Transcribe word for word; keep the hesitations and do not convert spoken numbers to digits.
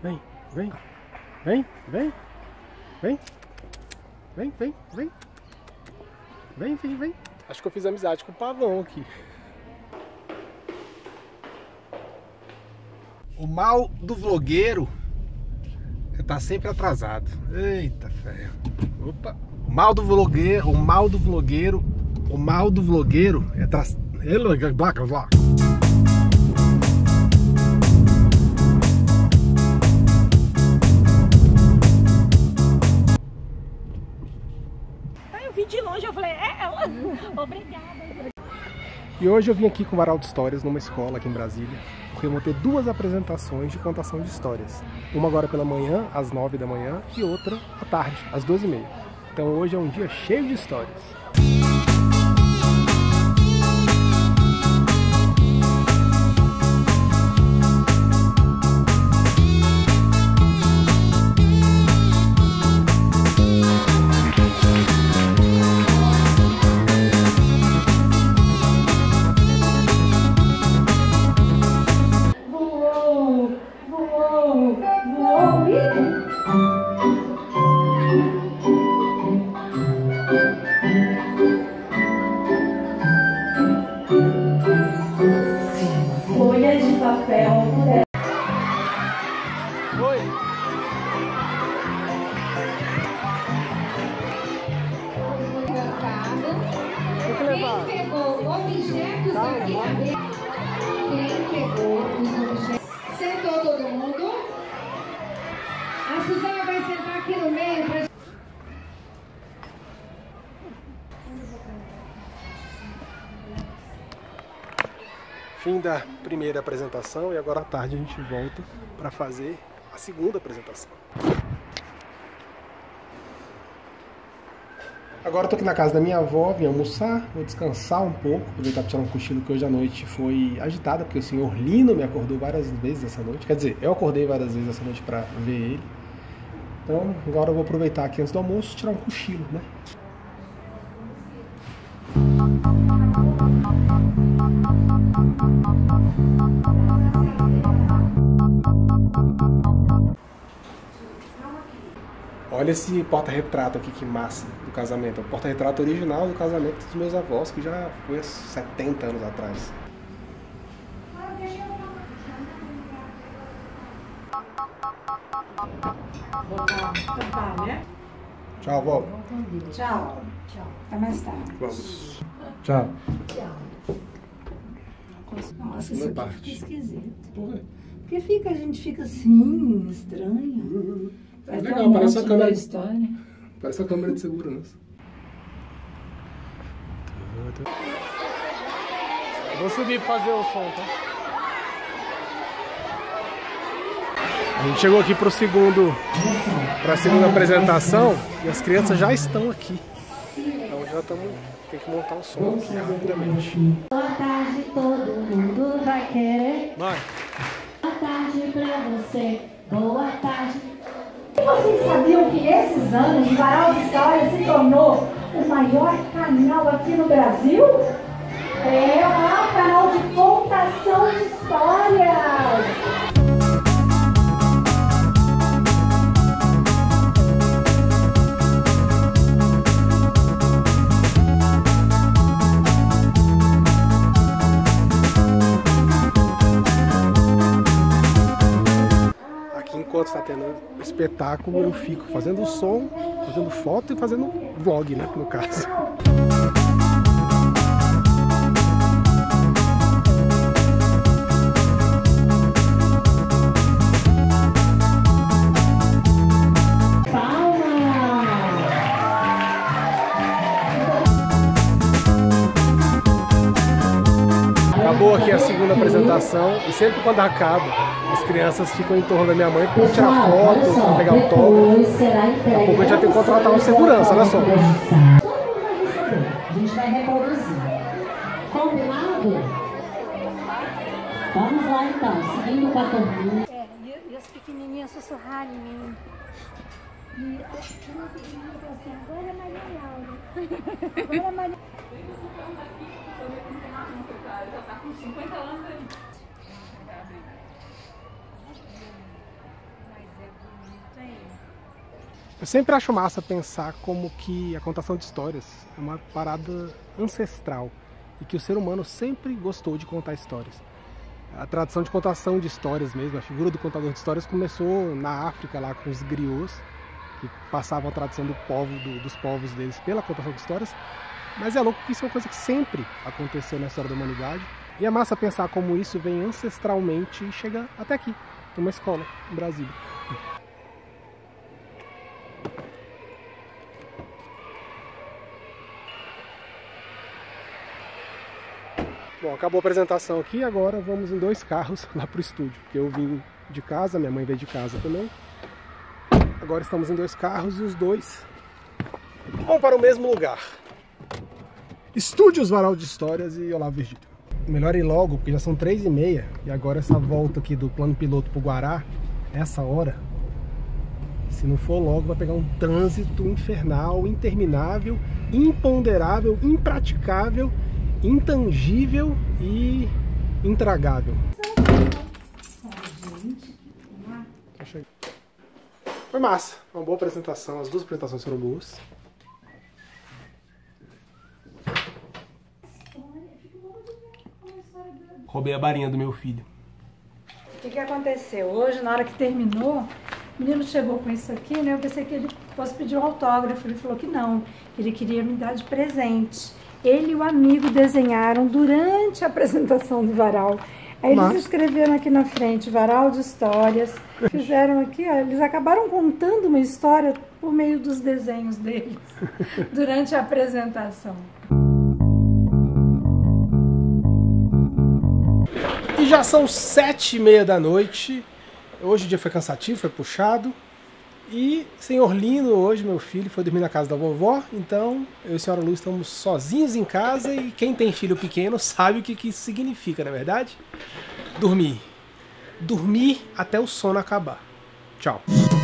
Vem, vem, vem, vem, vem, vem, vem, vem, vem, vem, vem. Acho que eu fiz amizade com o pavão aqui. O mal do vlogueiro é tá sempre atrasado. Eita ferro. Opa. O mal do vlogueiro, o mal do vlogueiro, o mal do vlogueiro é tá. Ele blaca lá. Eu vi de longe, eu falei, é ela. Obrigada. E hoje eu vim aqui com o Varal de Histórias numa escola aqui em Brasília, porque vão ter duas apresentações de contação de histórias. Uma agora pela manhã, às nove da manhã, e outra à tarde, às doze e meia. Então hoje é um dia cheio de histórias. Folhas de papel. Oi. Quem pegou objetos aqui na mesa? Quem pegou os objetos? Sentou todo mundo? A Suzana vai sentar aqui no meio pra... Fim da primeira apresentação e agora à tarde a gente volta para fazer a segunda apresentação. Agora eu tô aqui na casa da minha avó, vim almoçar, vou descansar um pouco, aproveitar para tirar um cochilo, que hoje à noite foi agitada, porque o senhor Lino me acordou várias vezes essa noite. Quer dizer, eu acordei várias vezes essa noite para ver ele. Então agora eu vou aproveitar aqui antes do almoço e tirar um cochilo, né? Olha esse porta-retrato aqui, que massa, do casamento. É o porta-retrato original do casamento dos meus avós, que já foi há setenta anos atrás. Tchau, avó. Tchau. Tchau. Até mais tarde. Vamos. Tchau. Tchau. Nossa, Uma isso aqui parte. fica esquisito. Por quê? Porque fica, a gente fica assim, estranho. Vai ter Legal, um parece a monte câmera. da história. Parece a câmera de segurança. Vou subir pra fazer o som, tá? A gente chegou aqui pro segundo, pra segunda apresentação e as crianças já estão aqui. Então já estamos, tem que montar o som aqui rapidamente. Boa tarde, todo mundo vai querer. Vai. Boa tarde pra você. Boa tarde. E vocês sabiam que esses anos o Varal de Histórias se tornou o maior canal aqui no Brasil? É o maior canal de contação de histórias. Enquanto está tendo espetáculo, eu fico fazendo som, fazendo foto e fazendo vlog, né, no caso. Acabou aqui a segunda apresentação e sempre quando acaba, as crianças ficam em torno da minha mãe para tirar foto, para pegar autógrafo. Daqui a pouco a gente já tem que contratar um segurança, olha só. A gente vai reproduzir. Combinado? Vamos lá então, seguindo com a turminha. É, e, e as pequenininhas sussurrarem em mim. E uma pequenininha falou assim, agora é Maria Laura. Agora é Maria... Já tá com cinquenta anos aí. Eu sempre acho massa pensar como que a contação de histórias é uma parada ancestral e que o ser humano sempre gostou de contar histórias. A tradição de contação de histórias mesmo, a figura do contador de histórias começou na África, lá com os griots, que passavam a tradição do povo, do, dos povos deles pela contação de histórias. Mas é louco que isso é uma coisa que sempre aconteceu na história da humanidade. E é massa pensar como isso vem ancestralmente e chega até aqui, numa escola, no Brasil. Bom, acabou a apresentação aqui, agora vamos em dois carros lá pro estúdio, porque eu vim de casa, minha mãe veio de casa também. Agora estamos em dois carros e os dois vão para o mesmo lugar. Estúdios Varal de Histórias e Olavo Virgílio. Melhor ir logo, porque já são três e meia e agora essa volta aqui do plano piloto pro Guará, essa hora, se não for logo vai pegar um trânsito infernal, interminável, imponderável, impraticável, intangível e intragável. Foi massa, uma boa apresentação, as duas apresentações foram boas. Roubei a barinha do meu filho. O que que aconteceu? Hoje, na hora que terminou, o menino chegou com isso aqui, né? Eu pensei que ele fosse pedir um autógrafo. Ele falou que não, ele queria me dar de presente. Ele e o amigo desenharam durante a apresentação do varal. Aí eles Mas... escreveram aqui na frente, Varal de Histórias. Fizeram aqui, ó, eles acabaram contando uma história por meio dos desenhos deles durante a apresentação. E já são sete e meia da noite. Hoje o dia foi cansativo, foi puxado. E senhor Lino, hoje, meu filho, foi dormir na casa da vovó. Então, eu e a senhora Lu estamos sozinhos em casa. E quem tem filho pequeno sabe o que, que isso significa, não é verdade? Dormir. Dormir até o sono acabar. Tchau.